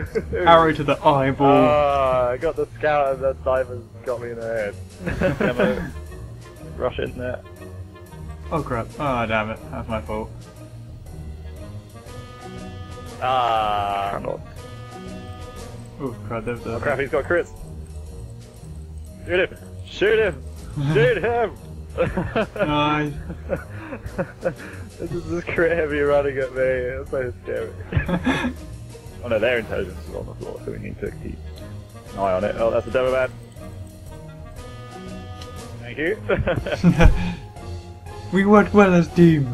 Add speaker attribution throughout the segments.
Speaker 1: Arrow to the eyeball.
Speaker 2: I got the scout and the divers got me in the head. Gonna rush in there.
Speaker 1: Oh crap. Oh damn it. That's my fault.
Speaker 2: Cannot.
Speaker 1: Oh crap, there's the...
Speaker 2: Oh crap, he's got crits. Shoot him! Shoot him! Shoot him!
Speaker 1: Nice.
Speaker 2: This is this crit heavy running at me. It's so scary. Oh no, their intelligence is on the floor, so we need to keep an eye on it. Oh, that's a demo man. Thank you.
Speaker 1: We worked well as team.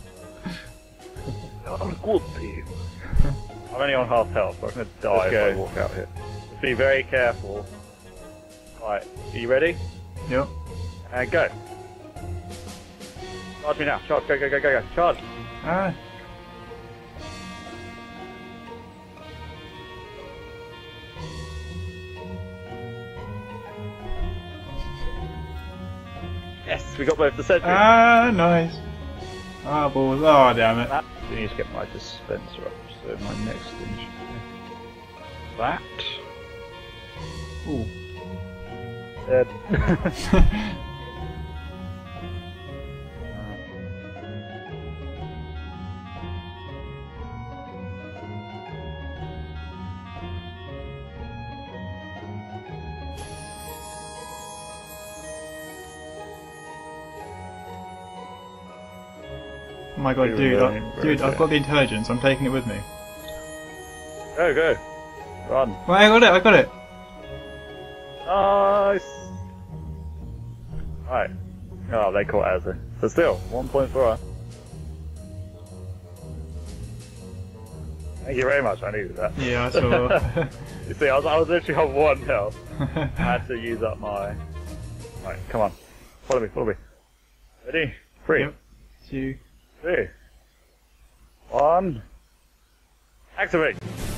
Speaker 2: I'm a good team. I'm only on half health, so I'm gonna die if I walk out here. Just be very careful. Right, are you ready?
Speaker 1: Yep.
Speaker 2: And go. Charge me now. Charge, go, go, go, go, go. Charge.
Speaker 1: Ah.
Speaker 2: Yes, we got both the sentries.
Speaker 1: Ah, nice. Ah, balls. Oh, damn it.
Speaker 2: I need to get my dispenser up, so my next thing should be that.
Speaker 1: Ooh.
Speaker 2: Dead.
Speaker 1: Oh my god, dude, I've got the intelligence, I'm taking it with me.
Speaker 2: Go, go. Run.
Speaker 1: Well, I got it!
Speaker 2: Nice! Right. Oh, they caught Azzy. So still, 1 point for us. Thank you very much, I needed that.
Speaker 1: Yeah, I saw.
Speaker 2: You see, I was literally on 1 health. I had to use up my... Right, come on. Follow me, follow me. Ready? 3.
Speaker 1: Yep. 2.
Speaker 2: 3. 1. Activate!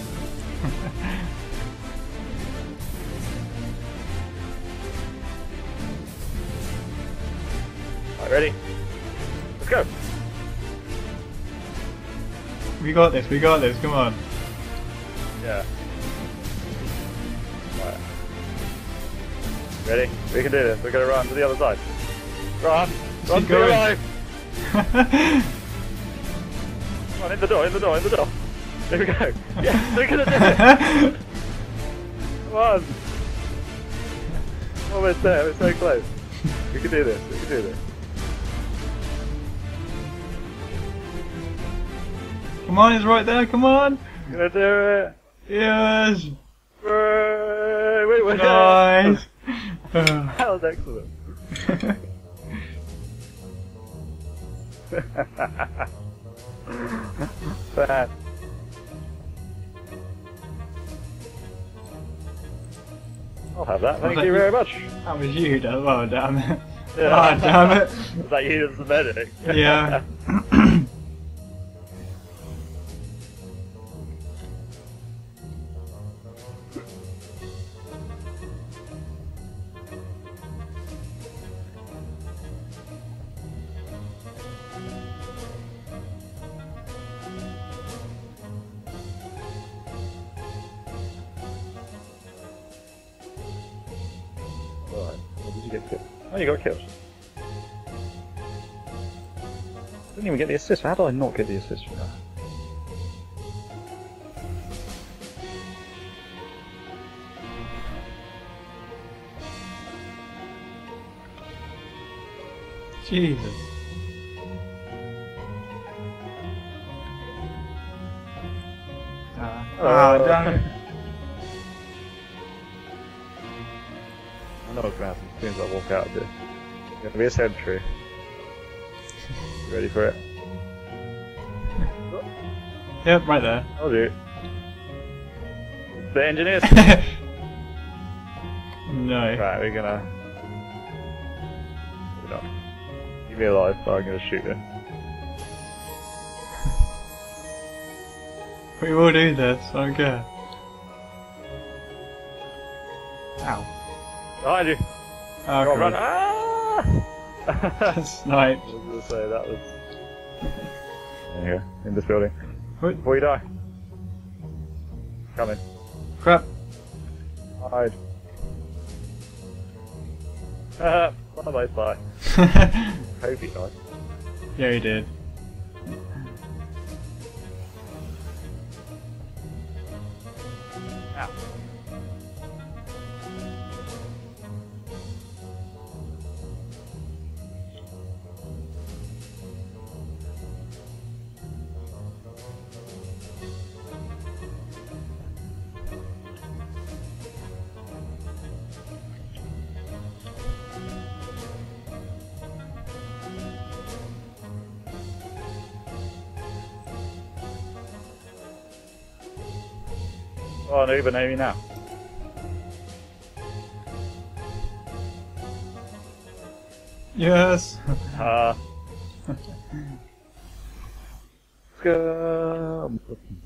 Speaker 2: Right, ready? Let's go!
Speaker 1: We got this, come on.
Speaker 2: Yeah. Right. Ready? We can do this. We're gonna run to the other side. Run! Run
Speaker 1: Keep
Speaker 2: to your
Speaker 1: going.
Speaker 2: life! Come on, in the door, in the door, in the door! There we go! Yes, we're gonna do it! Come on! Almost there, we're so close. We can do this, we can do this.
Speaker 1: Come on, it's right there, come on!
Speaker 2: Gonna do it!
Speaker 1: Yes!
Speaker 2: Wait,
Speaker 1: Nice!
Speaker 2: That was excellent. Bad. I'll have that, thank you very much.
Speaker 1: That was you, oh damn it.
Speaker 2: Yeah.
Speaker 1: Oh damn it.
Speaker 2: Was that you as the medic?
Speaker 1: Yeah.
Speaker 2: Right, what did you get killed? Oh, you got killed. Didn't even get the assist. How did I not get the assist for that?
Speaker 1: Jesus. Damn it.
Speaker 2: I know what's going to happen as soon as I walk out of here. There's going to be a sentry. You ready for it?
Speaker 1: Yep, right there.
Speaker 2: I'll do it. The engineers!
Speaker 1: No.
Speaker 2: Right, we're gonna... Keep me alive, so I'm gonna shoot it.
Speaker 1: We will do this, I don't care. Ow.
Speaker 2: Behind you!
Speaker 1: Oh,
Speaker 2: Go on, run!
Speaker 1: God.
Speaker 2: Ah!
Speaker 1: Snipe.
Speaker 2: I was gonna say, that was... There you go, in this building.
Speaker 1: What?
Speaker 2: Before you die. Coming.
Speaker 1: Crap.
Speaker 2: Hide. Bye bye. Hope he died.
Speaker 1: Yeah, he did.
Speaker 2: Ow. Oh, no, but maybe now.
Speaker 1: Yes.
Speaker 2: Go.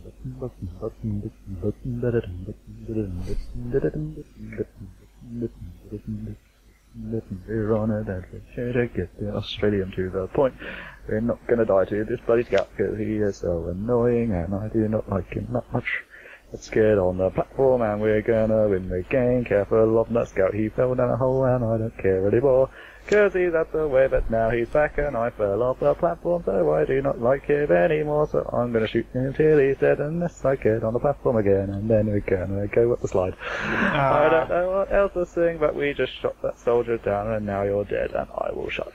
Speaker 2: We're on an adventure to get the Australian to the point. We're not gonna die to this bloody scout because he is so annoying and I do not like him that much. Let's get on the platform and we're gonna win the game. Careful of that scout, he fell down a hole and I don't care anymore. Cause he's at the way, but now he's back and I fell off the platform, so I do not like him anymore. So I'm gonna shoot him till he's dead unless I get on the platform again, and then we're gonna go up the slide. I don't know what else to sing, but we just shot that soldier down and now you're dead and I will shut.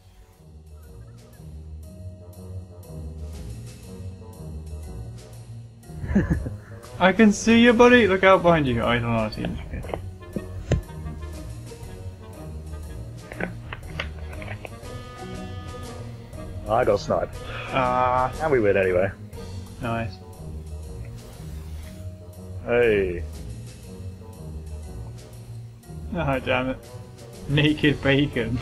Speaker 1: I can see you, buddy. Look out behind you. I don't know how to see you.
Speaker 2: I got sniped.
Speaker 1: Ah,
Speaker 2: And we win anyway.
Speaker 1: nice.
Speaker 2: Hey.
Speaker 1: Oh, damn it. Naked bacon.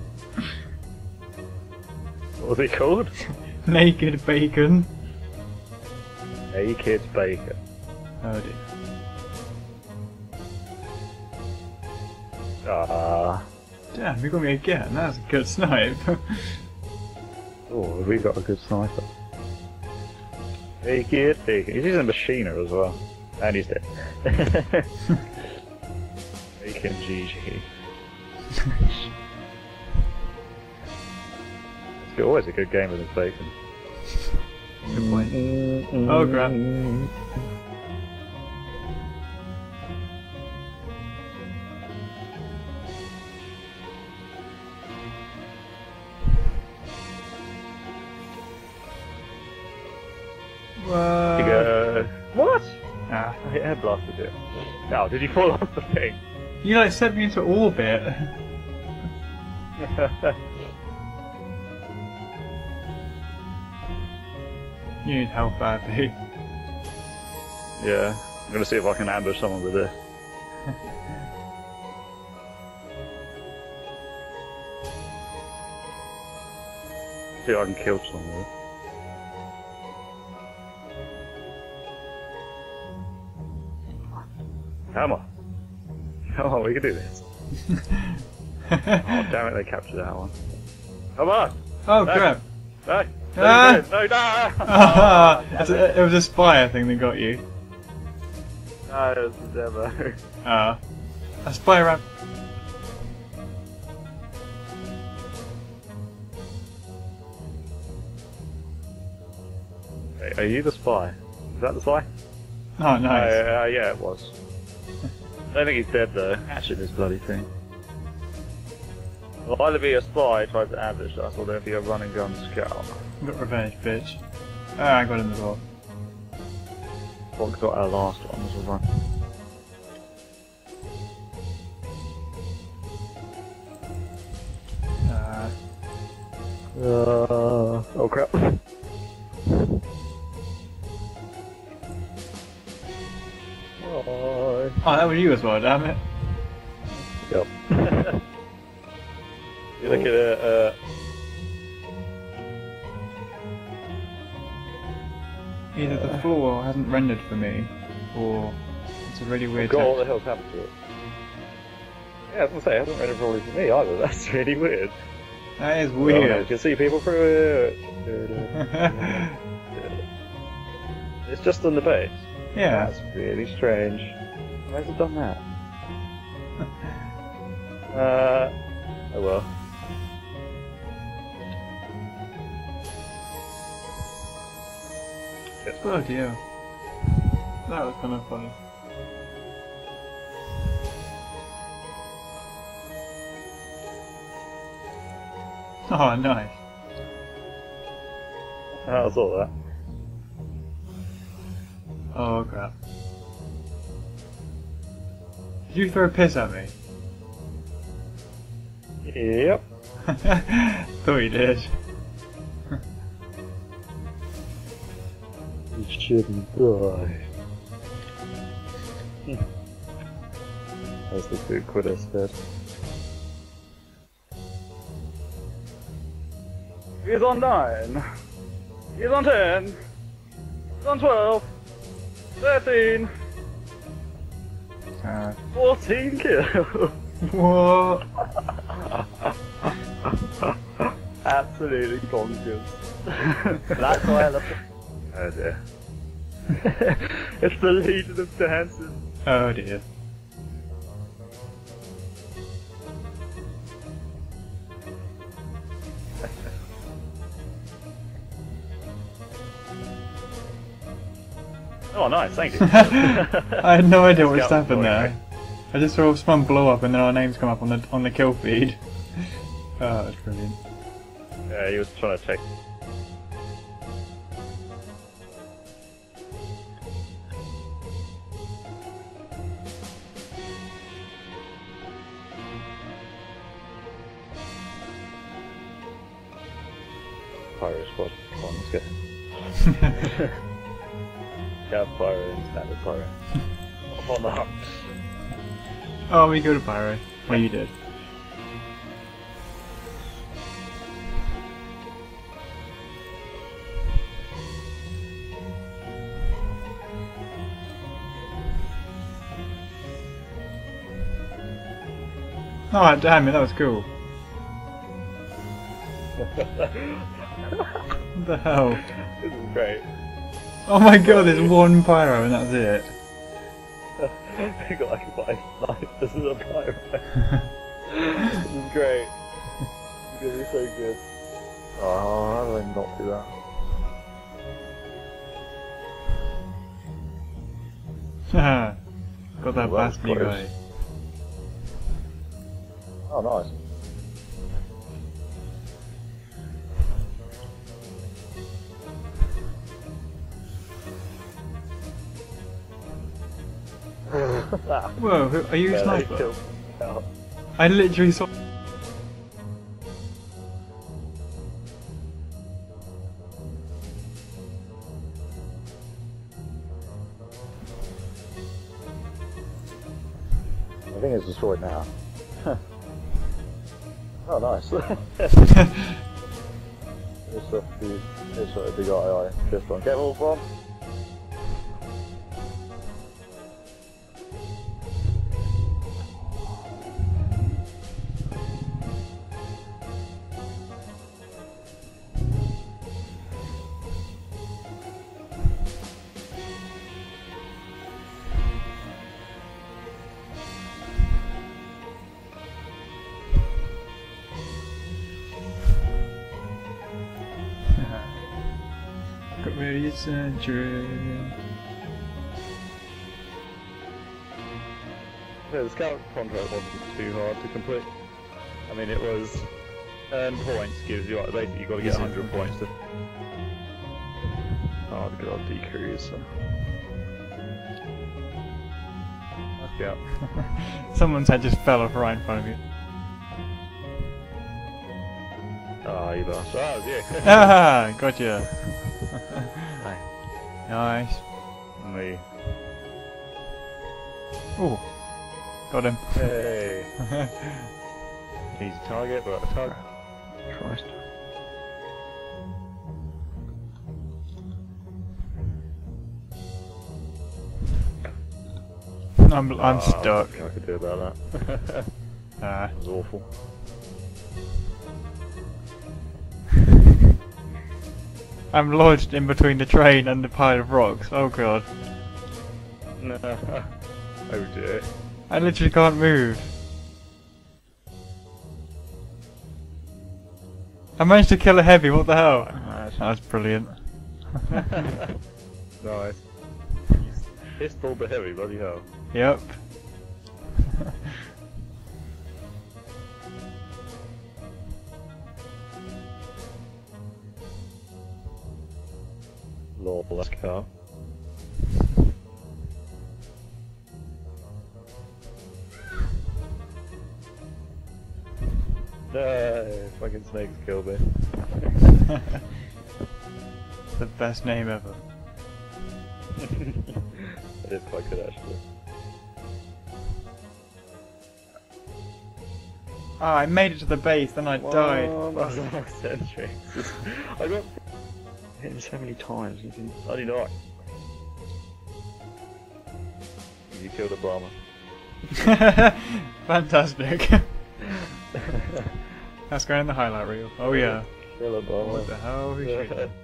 Speaker 2: What was he called?
Speaker 1: Naked bacon.
Speaker 2: Naked bacon.
Speaker 1: Oh dear.
Speaker 2: Ah.
Speaker 1: Damn, you got me again. That's a good snipe.
Speaker 2: Oh, we got a good sniper. Naked bacon. He's using a machiner as well. And he's dead. Bacon GG. It's always a good game with this bacon.
Speaker 1: Good point. Oh crap.
Speaker 2: You go. What?
Speaker 1: Ah.
Speaker 2: I air blasted it. Now, did you fall off the thing?
Speaker 1: You like sent me into orbit. You need help badly.
Speaker 2: Yeah. I'm gonna see if I can ambush someone with this. See if I can kill someone with it. Come on. Come on, we can do this. Oh, damn it, they captured that one. Come on!
Speaker 1: Oh
Speaker 2: No.
Speaker 1: crap.
Speaker 2: No!
Speaker 1: Ah.
Speaker 2: No, no!
Speaker 1: Ah, it was a spire thing that got you.
Speaker 2: No, it was the demo.
Speaker 1: Ah. A spire ramp.
Speaker 2: Hey, are you the spy? Is that the spy?
Speaker 1: Oh, nice.
Speaker 2: Yeah, it was. I don't think he's dead though. Catching this bloody thing. It'll either be a spy trying to ambush us, or there'll be a run and gun scout.
Speaker 1: Got revenge, bitch. Ah, I got in the door.
Speaker 2: What got our last one was a run. Oh crap. Oh,
Speaker 1: Oh, that was you as well, damn it.
Speaker 2: yep. You look at it,
Speaker 1: Either the floor hasn't rendered for me, or it's a really weird
Speaker 2: God, what the
Speaker 1: text.
Speaker 2: hell's happened to it? Yeah, I was gonna say, it hasn't read it probably for me either, that's really weird.
Speaker 1: That is
Speaker 2: Oh, no, you
Speaker 1: weird.
Speaker 2: can see people through it. It's just on the base.
Speaker 1: Yeah.
Speaker 2: That's really strange. Why has it done that? Oh well.
Speaker 1: Oh dear. That was kind of funny. Oh, nice.
Speaker 2: I saw that.
Speaker 1: Oh crap. Did you throw piss at me?
Speaker 2: Yep.
Speaker 1: Thought you did.
Speaker 2: You shouldn't die. As the food quitter said. He's on 9. He's on 10. He's on 12. 13. 14 kills.
Speaker 1: What?
Speaker 2: Absolutely bonkers. That's why I love it. Oh dear. It's the Legion of Dancing.
Speaker 1: Oh dear.
Speaker 2: Oh nice, thank you.
Speaker 1: I had no idea what just
Speaker 2: Scout
Speaker 1: happened there. I just saw someone blow up and then our names come up on the kill feed. Oh, that's brilliant.
Speaker 2: Yeah, he was trying to check. Pyro squad. Come on, let's go. Scout Pyro and Standard Pyro. Up on the hunt.
Speaker 1: Oh, we go to Pyro. Well, you did. Oh, damn it, that was cool. What the hell?
Speaker 2: This is great.
Speaker 1: Oh my god, there's one Pyro and that's it.
Speaker 2: I got like a 5. This is a Pyro. This is great. It's gonna be so good. Oh, how do I not do that?
Speaker 1: Got that
Speaker 2: Ooh, that was
Speaker 1: bastard
Speaker 2: close.
Speaker 1: guy.
Speaker 2: Oh, nice.
Speaker 1: Whoa, are you a
Speaker 2: Yeah, they
Speaker 1: sniper?
Speaker 2: killed me. Oh.
Speaker 1: I literally saw.
Speaker 2: I think it's destroyed now. Oh, nice. It's a big eye. Just on. Careful, bomb.
Speaker 1: Got ready century.
Speaker 2: Yeah, the scout contract wasn't too hard to complete. I mean, it was earn points gives you like basically you got to get 100 points to. Oh, the good old decrease. Let's go.
Speaker 1: Someone's head just fell off right in front of you.
Speaker 2: Oh, you bastard! Oh, it was you.
Speaker 1: Ah, gotcha. Nice.
Speaker 2: Me.
Speaker 1: Oh, got him.
Speaker 2: Hey. Easy target, but a target.
Speaker 1: Christ. I'm stuck.
Speaker 2: What I could do about that.
Speaker 1: Ah.
Speaker 2: That was awful.
Speaker 1: I'm lodged in between the train and the pile of rocks. Oh god.
Speaker 2: No. Oh dear.
Speaker 1: I literally can't move. I managed to kill a heavy, what the hell? That's brilliant.
Speaker 2: Nice. Pistol the heavy, bloody hell.
Speaker 1: Yep.
Speaker 2: Lord bless car. No, fucking snakes killed me.
Speaker 1: The best name ever.
Speaker 2: That is quite good actually.
Speaker 1: Ah, I made it to the base, then I died.
Speaker 2: That's an eccentric. I got hit him so many times, you can bloody die. You killed a bomber.
Speaker 1: Fantastic. That's going in the highlight reel. Oh yeah.
Speaker 2: Kill a bomber.
Speaker 1: What the hell? Who should